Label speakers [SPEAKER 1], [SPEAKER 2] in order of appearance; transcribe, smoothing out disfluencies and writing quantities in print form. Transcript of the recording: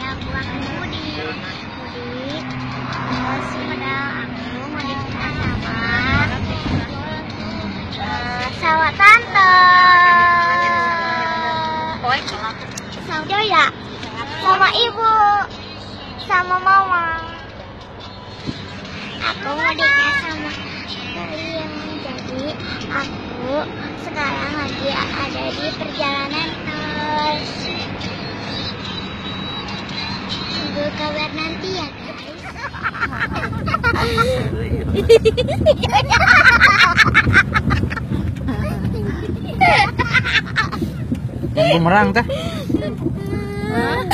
[SPEAKER 1] pulang mudik. Terus padahal aku mudiknya sama tante. Sama ya, sama ibu, sama mama. Aku mudiknya sama kalian. Jadi aku sekarang lagi ada di perjalanan terus. Tunggu kabar nanti ya guys.
[SPEAKER 2] Bumerang teh.